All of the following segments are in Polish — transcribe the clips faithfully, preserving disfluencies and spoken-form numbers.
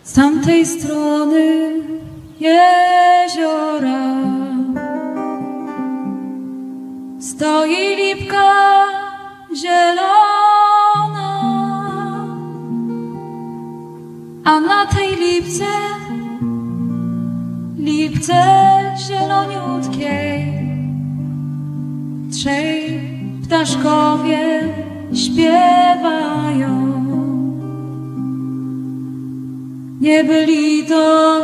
Z tamtej strony jeziora stoi lipka zielona, a na tej lipce, lipce zieloniutkiej, trzej ptaszkowie śpiewają. Nie byli to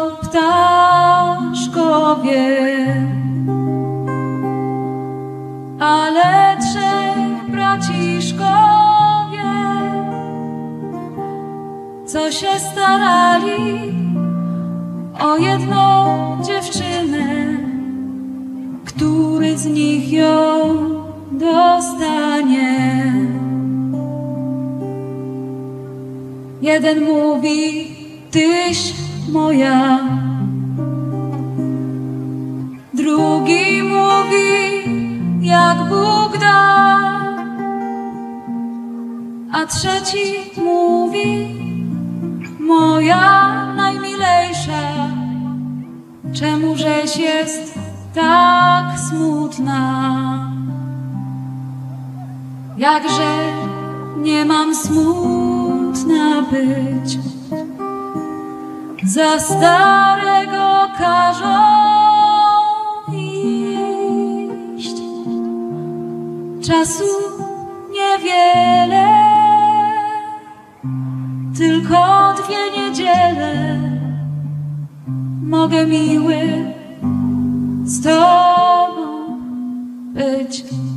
ptaszkowie, ale trzej braciszkowie, co się starali o jedną dziewczynę, który z nich ją dostanie. Jeden mówi: tyś moja, drugi mówi: jak Bóg da, a trzeci mówi: moja najmilejsza, czemużeś jest tak smutna? Jakże nie mam smutna być, za starego każą iść. Czasu niewiele, tylko dwie niedziele. Mogę miły z tobą być.